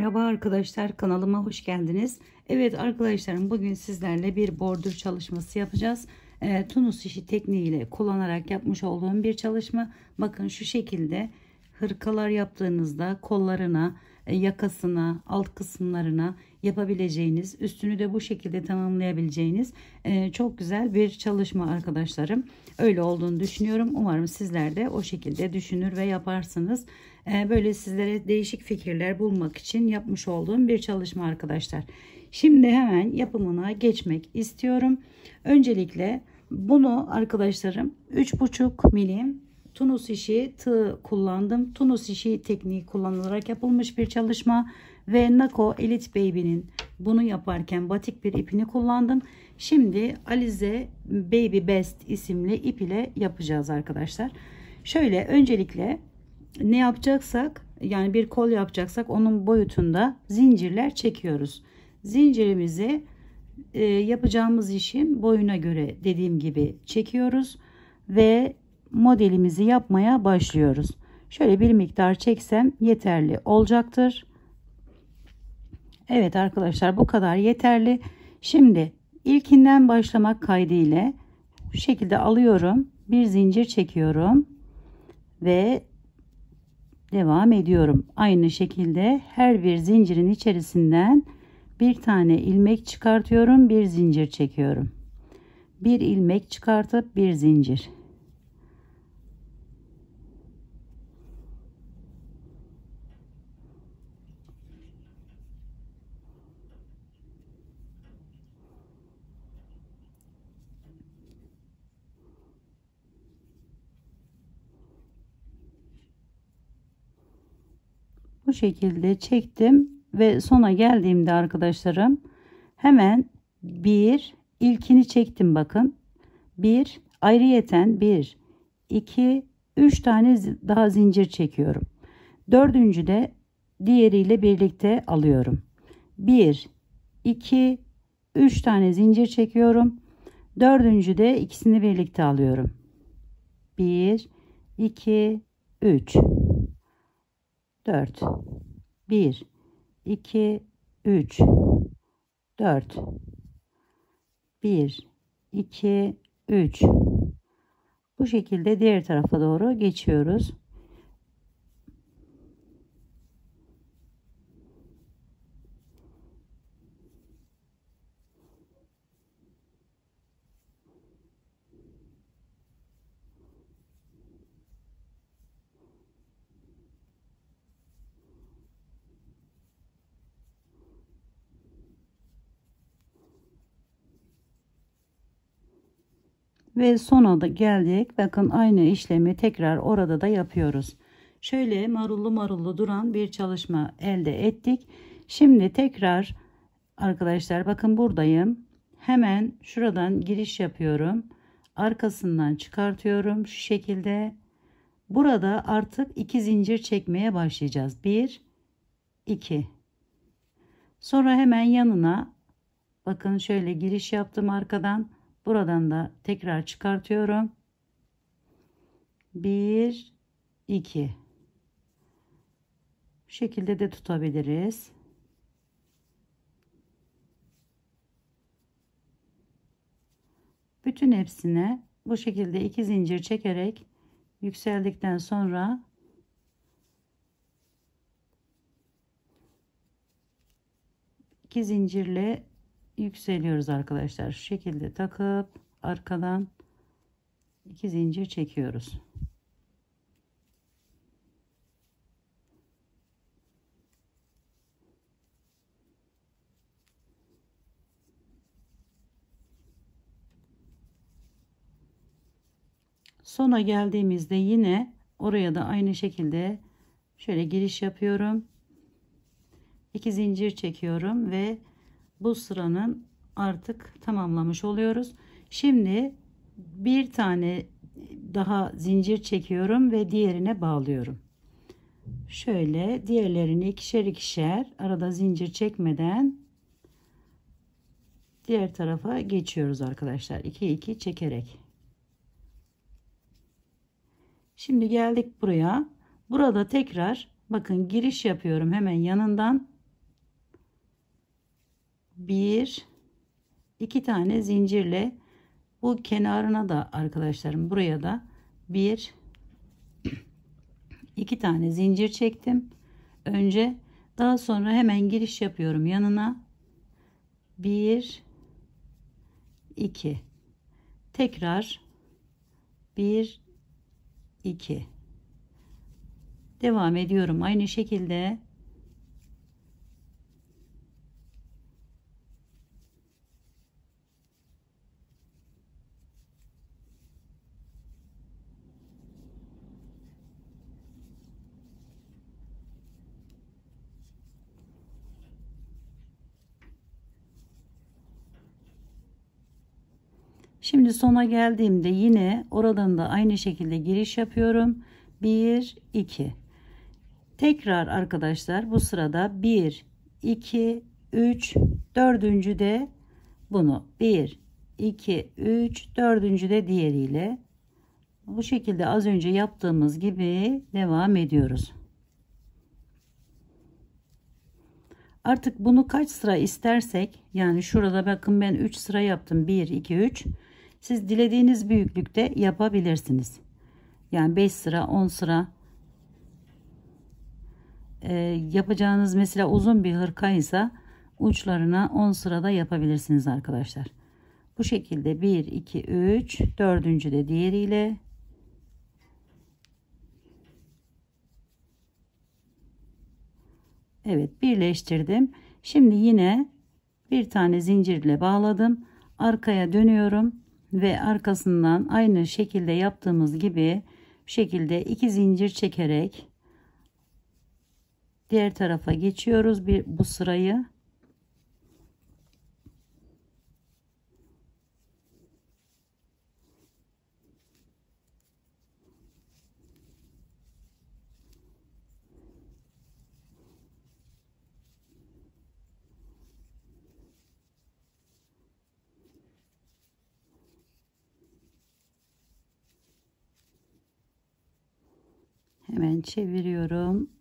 Merhaba arkadaşlar, kanalıma hoş geldiniz. Evet arkadaşlarım, bugün sizlerle bir bordür çalışması yapacağız. Tunus işi tekniğiyle kullanarak yapmış olduğum bir çalışma. Bakın şu şekilde hırkalar yaptığınızda kollarına, yakasına, alt kısımlarına yapabileceğiniz, üstünü de bu şekilde tamamlayabileceğiniz çok güzel bir çalışma arkadaşlarım. Öyle olduğunu düşünüyorum. Umarım sizler de o şekilde düşünür ve yaparsınız. Böyle sizlere değişik fikirler bulmak için yapmış olduğum bir çalışma arkadaşlar. Şimdi hemen yapımına geçmek istiyorum. Öncelikle bunu arkadaşlarım 3,5 milim Tunus işi tığ kullandım. Tunus işi tekniği kullanılarak yapılmış bir çalışma ve Nako Elite Baby'nin bunu yaparken batik bir ipini kullandım. Şimdi Alize Baby Best isimli ip ile yapacağız arkadaşlar. Şöyle öncelikle ne yapacaksak, yani bir kol yapacaksak onun boyutunda zincirler çekiyoruz. Zincirimizi yapacağımız işin boyuna göre dediğim gibi çekiyoruz ve modelimizi yapmaya başlıyoruz. Şöyle bir miktar çeksem yeterli olacaktır. Evet arkadaşlar, bu kadar yeterli. Şimdi ilkinden başlamak kaydıyla bu şekilde alıyorum. Bir zincir çekiyorum ve devam ediyorum. Aynı şekilde her bir zincirin içerisinden bir tane ilmek çıkartıyorum. Bir zincir çekiyorum. Bir ilmek çıkartıp bir zincir. Bu şekilde çektim ve sona geldiğimde arkadaşlarım hemen ilkini çektim, bakın. Bir ayrıyeten 1 2 3 tane daha zincir çekiyorum. Dördüncü de diğeriyle birlikte alıyorum. 1 2 3 tane zincir çekiyorum. Dördüncü de ikisini birlikte alıyorum. 1 2 3 4 1 2 3 4 1 2 3 bu şekilde diğer tarafa doğru geçiyoruz. Ve sona da geldik. Bakın aynı işlemi tekrar orada da yapıyoruz. Şöyle marullu marullu duran bir çalışma elde ettik. Şimdi tekrar arkadaşlar, bakın buradayım. Hemen şuradan giriş yapıyorum. Arkasından çıkartıyorum şu şekilde. Burada artık 2 zincir çekmeye başlayacağız. 1 2. Sonra hemen yanına bakın şöyle giriş yaptım arkadan. Buradan da tekrar çıkartıyorum. 1 2. Bu şekilde de tutabiliriz. Bütün hepsine bu şekilde 2 zincir çekerek yükseldikten sonra iki zincirle yükseliyoruz arkadaşlar. Şu şekilde takıp arkadan 2 zincir çekiyoruz. Sona geldiğimizde yine oraya da aynı şekilde şöyle giriş yapıyorum. 2 zincir çekiyorum ve bu sıranın artık tamamlamış oluyoruz. Şimdi bir tane daha zincir çekiyorum ve diğerine bağlıyorum. Şöyle diğerlerini ikişer ikişer arada zincir çekmeden diğer tarafa geçiyoruz arkadaşlar. 2 2 çekerek. Şimdi geldik buraya. Burada tekrar bakın giriş yapıyorum hemen yanından. bir, iki tane zincirle bu kenarına da arkadaşlarım, buraya da bir, iki tane zincir çektim önce, daha sonra hemen giriş yapıyorum yanına. Bir, iki, tekrar bir, iki, devam ediyorum aynı şekilde. Şimdi sona geldiğimde yine oradan da aynı şekilde giriş yapıyorum. 1 2. Tekrar arkadaşlar bu sırada 1 2 3, dördüncü de bunu 1 2 3, dördüncü de diğeriyle, bu şekilde az önce yaptığımız gibi devam ediyoruz. Artık bunu kaç sıra istersek, yani şurada bakın ben 3 sıra yaptım, 1 2 3. Siz dilediğiniz büyüklükte yapabilirsiniz. Yani 5 sıra, 10 sıra yapacağınız, mesela uzun bir hırkaysa uçlarına 10 sırada yapabilirsiniz arkadaşlar. Bu şekilde 1 2 3, dördüncü de diğeriyle. Evet, birleştirdim. Şimdi yine bir tane zincirle bağladım. Arkaya dönüyorum ve arkasından aynı şekilde yaptığımız gibi bu şekilde 2 zincir çekerek diğer tarafa geçiyoruz bu sırayı. Hemen çeviriyorum.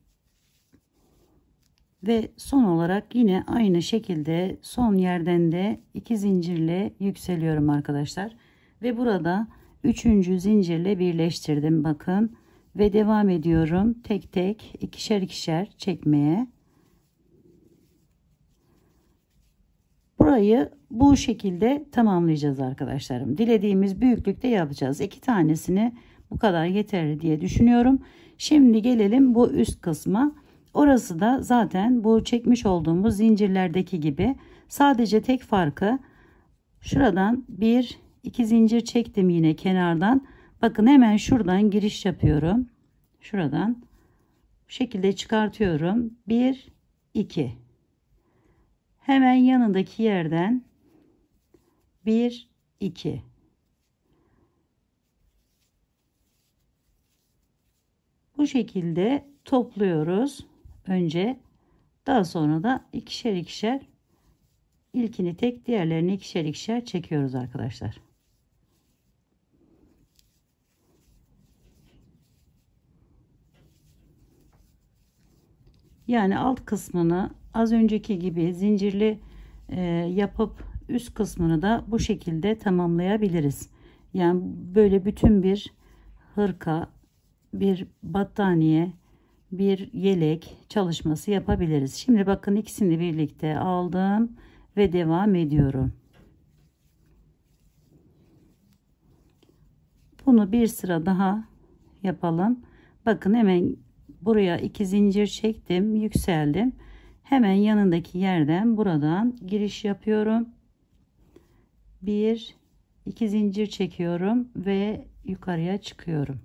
Ve son olarak yine aynı şekilde son yerden de 2 zincirle yükseliyorum arkadaşlar. Ve burada 3. zincirle birleştirdim bakın. Ve devam ediyorum tek tek ikişer ikişer çekmeye. Burayı bu şekilde tamamlayacağız arkadaşlarım. Dilediğimiz büyüklükte yapacağız. 2 tanesini bu kadar yeterli diye düşünüyorum. Şimdi gelelim bu üst kısma. Orası da zaten bu çekmiş olduğumuz zincirlerdeki gibi. Sadece tek farkı şuradan 1 2 zincir çektim yine kenardan. Bakın hemen şuradan giriş yapıyorum. Şuradan bu şekilde çıkartıyorum. 1 2. Hemen yanındaki yerden 1 2. Bu şekilde topluyoruz önce, daha sonra da ikişer ikişer, ilkini tek diğerlerini ikişer ikişer çekiyoruz arkadaşlar. Yani alt kısmını az önceki gibi zincirli yapıp üst kısmını da bu şekilde tamamlayabiliriz. Yani böyle bütün bir hırka, bir battaniye, bir yelek çalışması yapabiliriz. Şimdi bakın ikisini birlikte aldım ve devam ediyorum. Bunu bir sıra daha yapalım. Bakın hemen buraya 2 zincir çektim, yükseldim. Hemen yanındaki yerden buradan giriş yapıyorum. 1 2 zincir çekiyorum ve yukarıya çıkıyorum.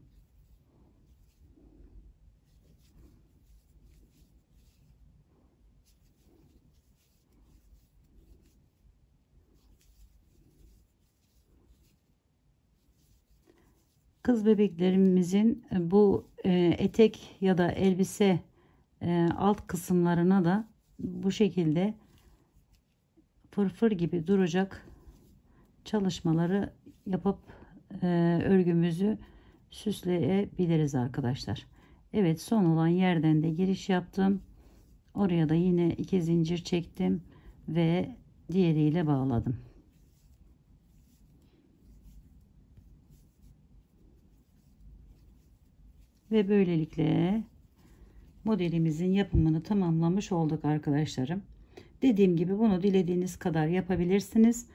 Kız bebeklerimizin bu etek ya da elbise alt kısımlarına da bu şekilde fırfır gibi duracak çalışmaları yapıp örgümüzü süsleyebiliriz arkadaşlar. Evet, son olan yerden de giriş yaptım. Oraya da yine 2 zincir çektim ve diğeriyle bağladım. Ve böylelikle modelimizin yapımını tamamlamış olduk arkadaşlarım. Dediğim gibi bunu dilediğiniz kadar yapabilirsiniz.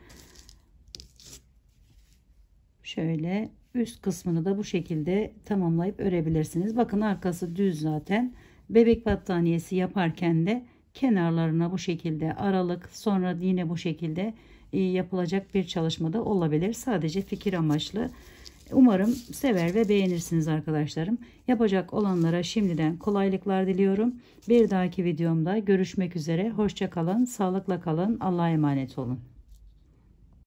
Şöyle üst kısmını da bu şekilde tamamlayıp örebilirsiniz. Bakın arkası düz zaten. Bebek battaniyesi yaparken de kenarlarına bu şekilde aralık, sonra yine bu şekilde yapılacak bir çalışmada olabilir. Sadece fikir amaçlı. Umarım sever ve beğenirsiniz arkadaşlarım. Yapacak olanlara şimdiden kolaylıklar diliyorum. Bir dahaki videomda görüşmek üzere. Hoşça kalın, sağlıkla kalın. Allah'a emanet olun.